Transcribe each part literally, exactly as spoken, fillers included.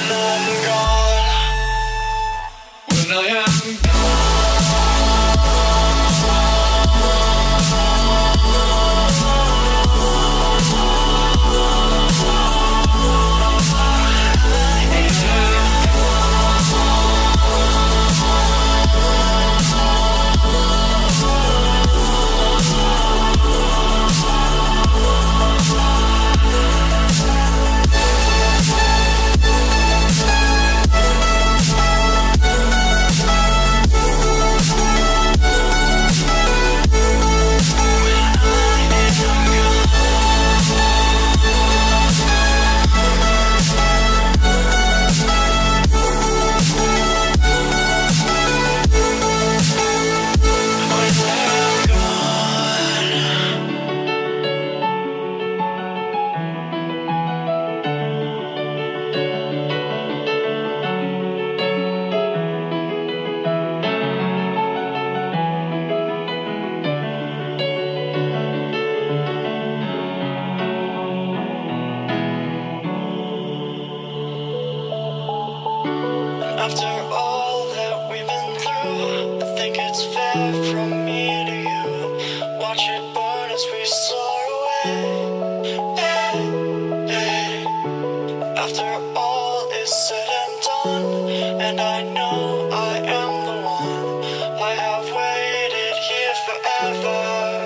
After all that we've been through, I think it's fair from me to you. Watch it burn as we soar away. Hey, hey. After all is said and done, and I know I am the one, I have waited here forever.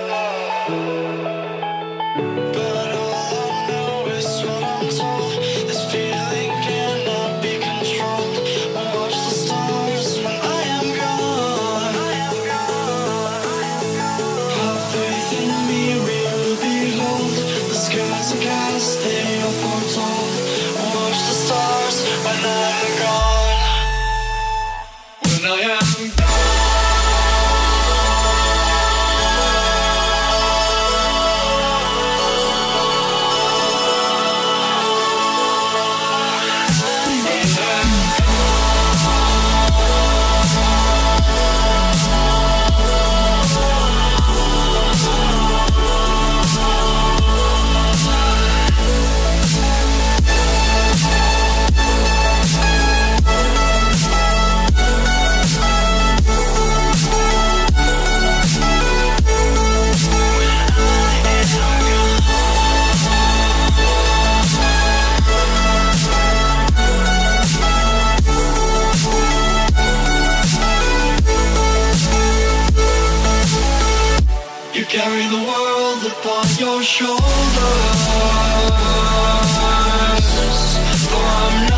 But all I know is what I'm told. This feeling cannot be controlled. Watch the stars when I am gone. I am gone. I am gone. Have faith in me, we will behold. The skies are cast, they are foretold. Watch the stars when I am gone. When I am gone. You carry the world upon your shoulders, for I'm